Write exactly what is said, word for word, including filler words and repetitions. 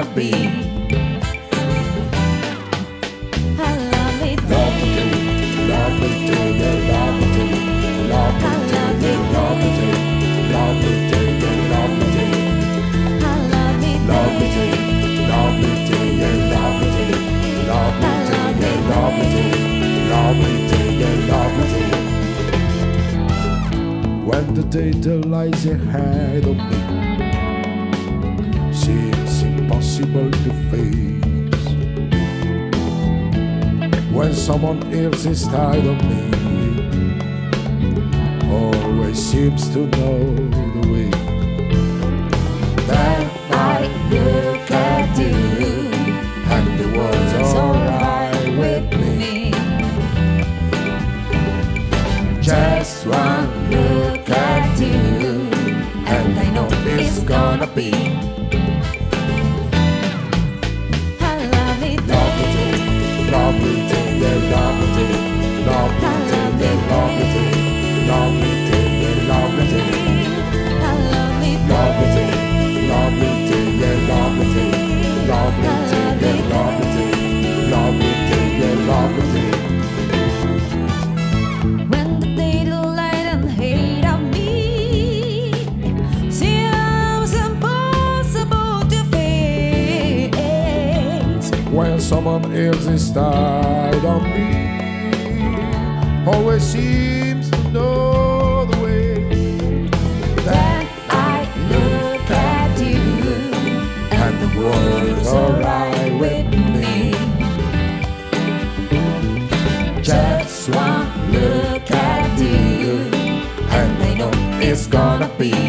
be. I love it, baby. Love me till you love me till love me till you love me till love me till you love me till I love it, love me till love me till you love me till love me till you love me till love me till you love me till. When the data lies ahead of me seems impossible to face, when someone else inside of me always seems to know the way, then I look at you, and the world's alright with me. Just one look at you, and I know it's gonna be. I love it, Love me baby. till, love me till you love me till, love me till you love me till, love me till you love me till, I love it, love me baby. till, love me till you love me till, love me till you love me till, love me till you love me till. When the daylight and hate of me seems impossible to face, When someone else inside of me always seems to know the way, then I look at you, and the world's alright with me. Just one look at you, and I know it's gonna be.